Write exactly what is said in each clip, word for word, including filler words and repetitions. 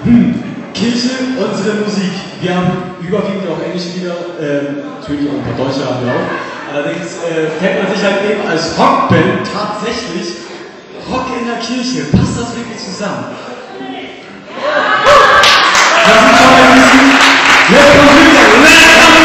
Hm. Kirche, unsere Musik. Wir haben überwiegend auch englische Lieder, äh, natürlich auch ein paar deutsche haben wir auch. Allerdings äh, kennt man sich halt eben als Rockband tatsächlich. Rock in der Kirche, passt das wirklich zusammen? Das ist schon ein bisschen. Let's go, let's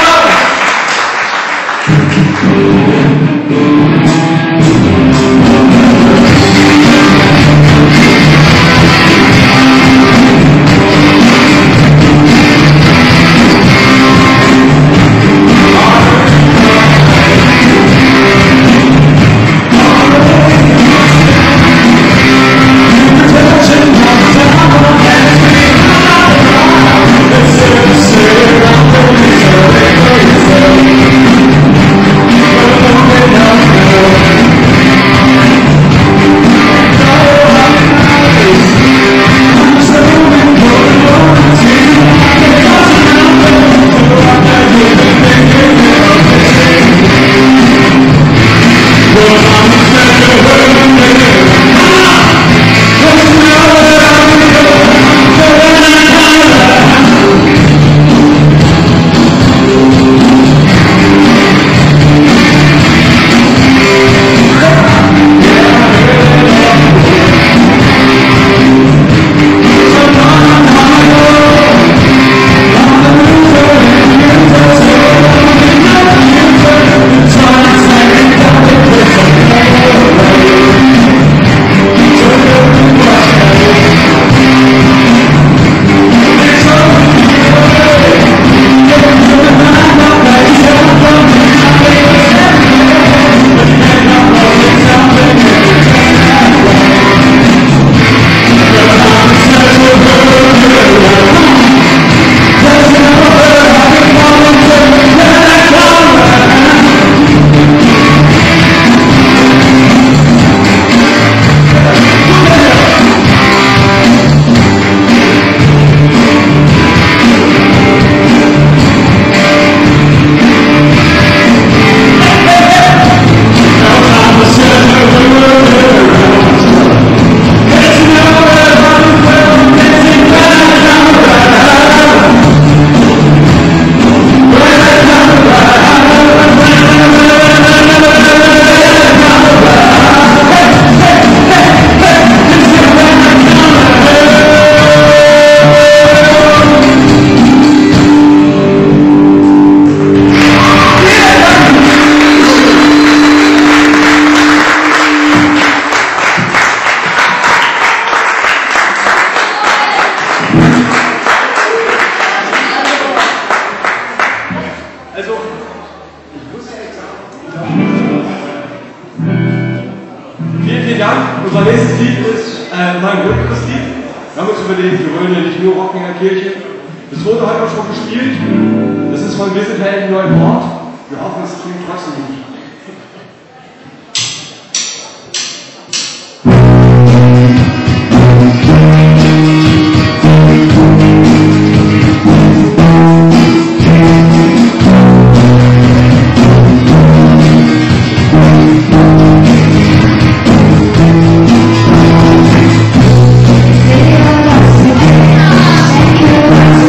Unser nächstes Lied ist äh, mein glückliches Lied. Wir haben uns überlegt, wir wollen ja nicht nur Rock in der Kirche. Das wurde heute auch schon gespielt. Das ist von Visit Helden Neuport. Wir hoffen, es klingt trotzdem gut.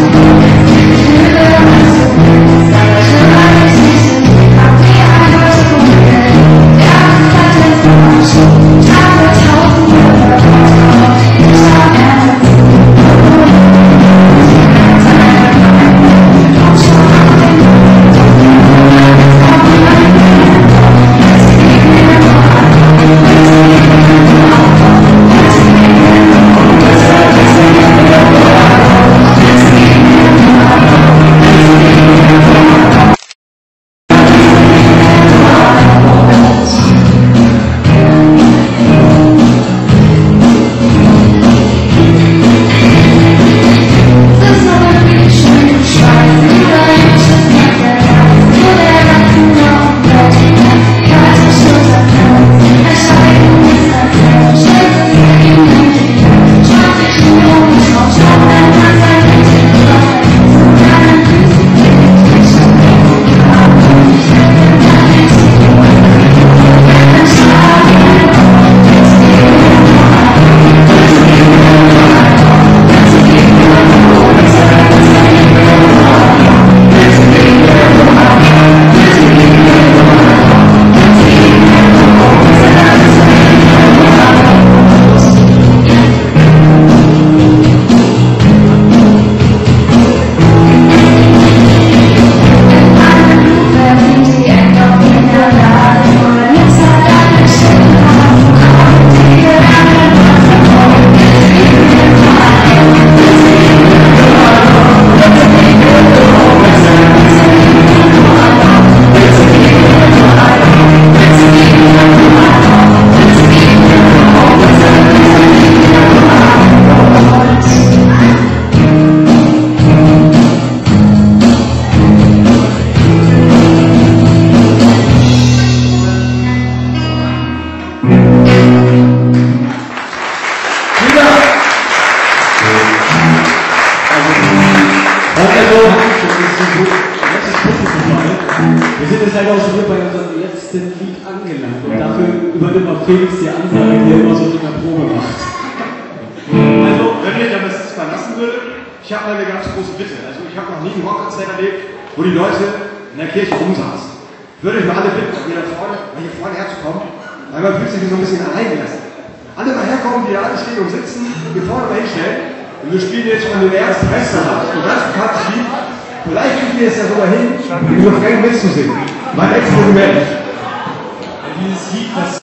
Thank you. Wir sind jetzt leider auch schon bei unserem letzten Lied angelangt und dafür übernimmt auch Felix die Ansage, die er immer so in der Probe macht. Also, wenn ihr das verlassen würdet, ich habe mal eine ganz große Bitte. Also, ich habe noch nie ein Rockkonzert erlebt, wo die Leute in der Kirche rumsaßen. Ich würde euch mal alle bitten, hier nach vorne, mal hier vorne herzukommen, weil man fühlt sich so ein bisschen allein gelassen. Alle mal herkommen, die alle stehen und sitzen, hier vorne mal hinstellen. Und wir spielen jetzt von den ersten Restaurant, ein ganz bekanntes Lied. Vielleicht kriegt ihr es ja sogar hin, im Refrain mitzusingen. Mein Experiment.